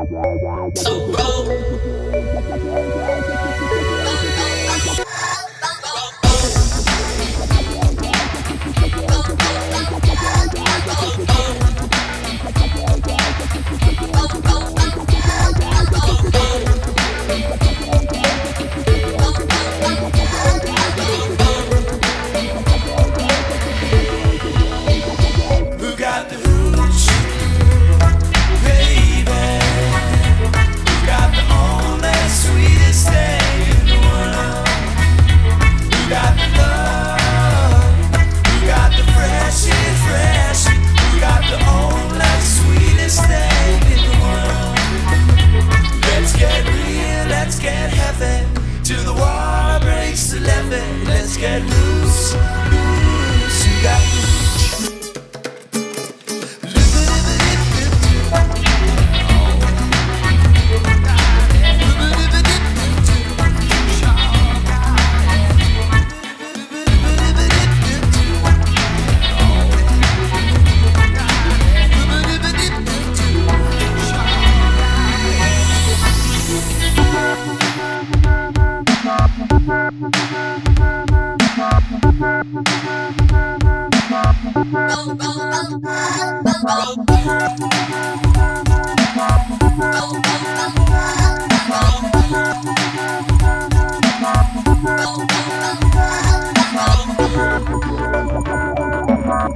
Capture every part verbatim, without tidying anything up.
So roll. Who got the hooch, baby? Who got the only sweetest thing in the world? Who got the love? Who got the freshest, fresh? Who got the only sweetest thing in the world? Let's get real, let's get heavy, till the water breaks the levee. Let's get loose, loose. Who got the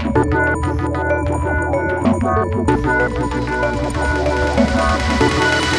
We'll be right back.